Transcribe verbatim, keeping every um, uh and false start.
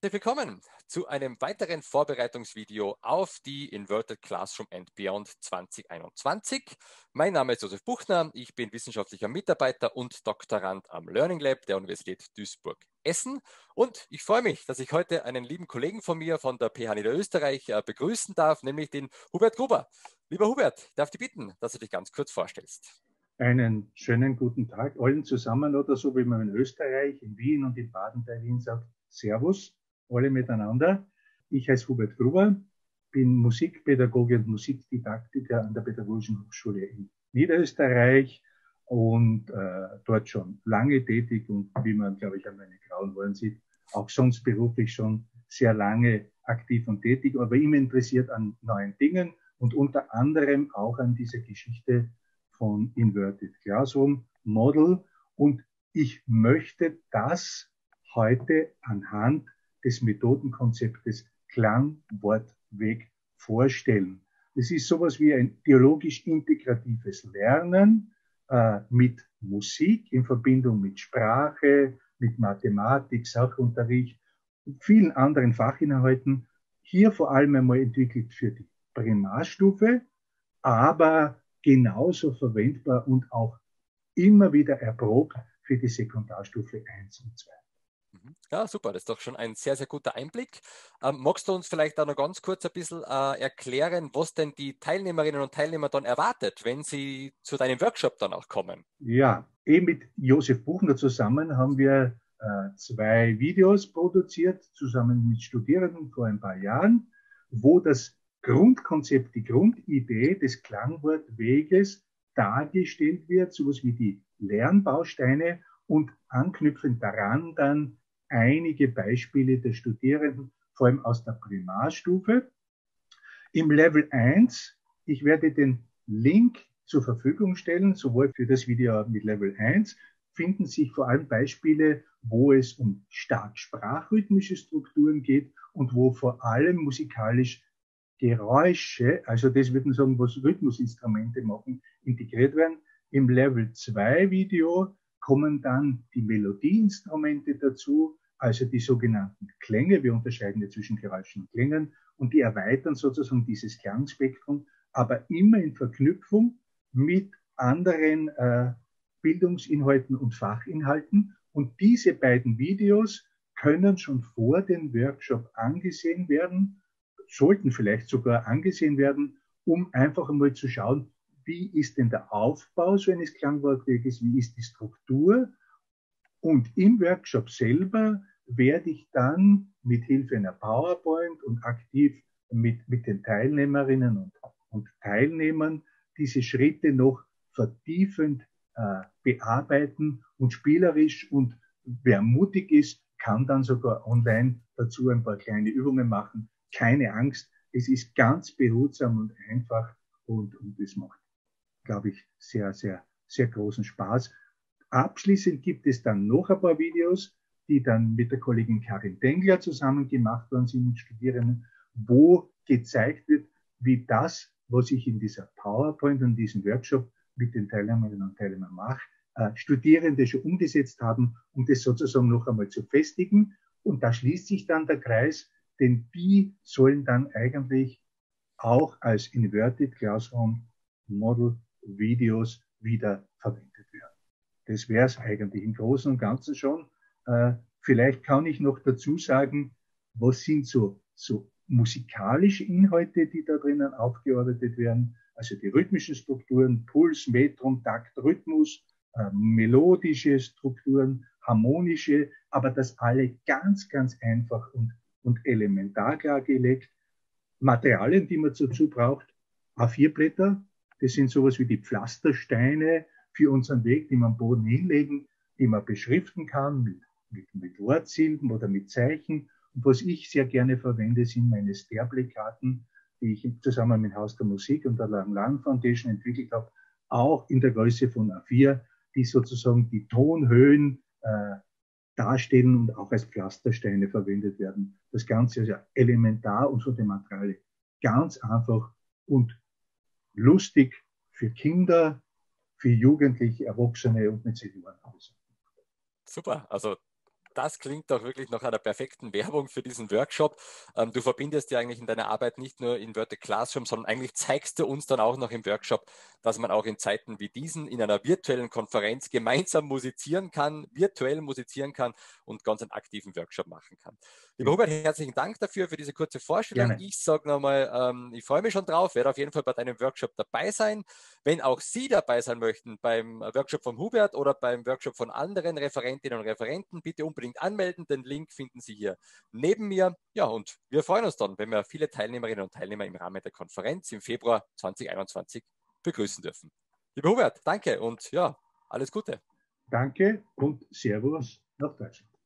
herzlich willkommen zu einem weiteren Vorbereitungsvideo auf die Inverted Classroom and Beyond zwanzig einundzwanzig. Mein Name ist Josef Buchner, ich bin wissenschaftlicher Mitarbeiter und Doktorand am Learning Lab der Universität Duisburg-Essen und ich freue mich, dass ich heute einen lieben Kollegen von mir von der P H Niederösterreich äh, begrüßen darf, nämlich den Hubert Gruber. Lieber Hubert, ich darf dich bitten, dass du dich ganz kurz vorstellst. Einen schönen guten Tag allen zusammen oder so, wie man in Österreich, in Wien und in Baden bei Wien sagt, Servus, alle miteinander. Ich heiße Hubert Gruber, bin Musikpädagoge und Musikdidaktiker an der Pädagogischen Hochschule in Niederösterreich und äh, dort schon lange tätig und wie man, glaube ich, an meinen grauen Haaren sieht, auch sonst beruflich schon sehr lange aktiv und tätig, aber immer interessiert an neuen Dingen und unter anderem auch an dieser Geschichte von Inverted Classroom Model. Und ich möchte das heute anhand des Methodenkonzeptes Klang, Wort, Weg vorstellen. Es ist sowas wie ein dialogisch integratives Lernen äh, mit Musik in Verbindung mit Sprache, mit Mathematik, Sachunterricht und vielen anderen Fachinhalten. Hier vor allem einmal entwickelt für die Primarstufe, aber genauso verwendbar und auch immer wieder erprobt für die Sekundarstufe eins und zwei. Ja, super, das ist doch schon ein sehr, sehr guter Einblick. Ähm, magst du uns vielleicht auch noch ganz kurz ein bisschen äh, erklären, was denn die Teilnehmerinnen und Teilnehmer dann erwartet, wenn sie zu deinem Workshop dann auch kommen? Ja, eben mit Josef Buchner zusammen haben wir äh, zwei Videos produziert, zusammen mit Studierenden vor ein paar Jahren, wo das Grundkonzept, die Grundidee des Klangwortweges dargestellt wird, sowas wie die Lernbausteine und anknüpfend daran dann einige Beispiele der Studierenden, vor allem aus der Primarstufe. Im Level eins, ich werde den Link zur Verfügung stellen, sowohl für das Video mit Level eins, finden sich vor allem Beispiele, wo es um stark sprachrhythmische Strukturen geht und wo vor allem musikalisch Geräusche, also das würden sagen, was Rhythmusinstrumente machen, integriert werden. Im Level zwei Video kommen dann die Melodieinstrumente dazu, also die sogenannten Klänge. Wir unterscheiden ja zwischen Geräuschen und Klängen und die erweitern sozusagen dieses Klangspektrum, aber immer in Verknüpfung mit anderen äh, Bildungsinhalten und Fachinhalten. Und diese beiden Videos können schon vor dem Workshop angesehen werden, sollten vielleicht sogar angesehen werden, um einfach einmal zu schauen, wie ist denn der Aufbau so eines Klangwortweges, wie ist die Struktur. Und im Workshop selber werde ich dann mit Hilfe einer PowerPoint und aktiv mit, mit den Teilnehmerinnen und, und Teilnehmern diese Schritte noch vertiefend äh, bearbeiten und spielerisch, und wer mutig ist, kann dann sogar online dazu ein paar kleine Übungen machen. Keine Angst, es ist ganz behutsam und einfach und, und es macht, glaube ich, sehr, sehr, sehr großen Spaß. Abschließend gibt es dann noch ein paar Videos, die dann mit der Kollegin Karin Dengler zusammen gemacht worden sind mit Studierenden, wo gezeigt wird, wie das, was ich in dieser PowerPoint und diesem Workshop mit den Teilnehmerinnen und Teilnehmern mache, äh, Studierende schon umgesetzt haben, um das sozusagen noch einmal zu festigen. Und da schließt sich dann der Kreis, denn die sollen dann eigentlich auch als Inverted Classroom Model Videos wieder verwendet werden. Das wäre es eigentlich im Großen und Ganzen schon. Äh, vielleicht kann ich noch dazu sagen, was sind so, so musikalische Inhalte, die da drinnen aufgearbeitet werden. Also die rhythmischen Strukturen, Puls, Metron, Takt, Rhythmus, äh, melodische Strukturen, harmonische, aber das alle ganz, ganz einfach und, und elementar klargelegt. Materialien, die man dazu braucht, A vier Blätter, das sind sowas wie die Pflastersteine für unseren Weg, die man am Boden hinlegen, die man beschriften kann mit, mit, mit Wortsilben oder mit Zeichen. Und was ich sehr gerne verwende, sind meine Stairplay-Karten, die ich zusammen mit Haus der Musik und der Lang Lang Foundation entwickelt habe, auch in der Größe von A vier, die sozusagen die Tonhöhen äh, darstellen und auch als Pflastersteine verwendet werden. Das Ganze ist ja elementar und von dem Material ganz einfach und lustig für Kinder, für Jugendliche, Erwachsene und mit Senioren. Super, also das klingt doch wirklich nach einer perfekten Werbung für diesen Workshop. Ähm, du verbindest ja eigentlich in deiner Arbeit nicht nur Inverted Classroom, sondern eigentlich zeigst du uns dann auch noch im Workshop, dass man auch in Zeiten wie diesen in einer virtuellen Konferenz gemeinsam musizieren kann, virtuell musizieren kann und ganz einen aktiven Workshop machen kann. Lieber Hubert, herzlichen Dank dafür, für diese kurze Vorstellung. Gerne. Ich sage nochmal, ähm, ich freue mich schon drauf, werde auf jeden Fall bei deinem Workshop dabei sein. Wenn auch Sie dabei sein möchten beim Workshop von Hubert oder beim Workshop von anderen Referentinnen und Referenten, bitte unbedingt anmelden. Den Link finden Sie hier neben mir. Ja, und wir freuen uns dann, wenn wir viele Teilnehmerinnen und Teilnehmer im Rahmen der Konferenz im Februar zwanzig einundzwanzig begrüßen dürfen. Lieber Hubert, danke und ja, alles Gute. Danke und Servus nach Deutschland.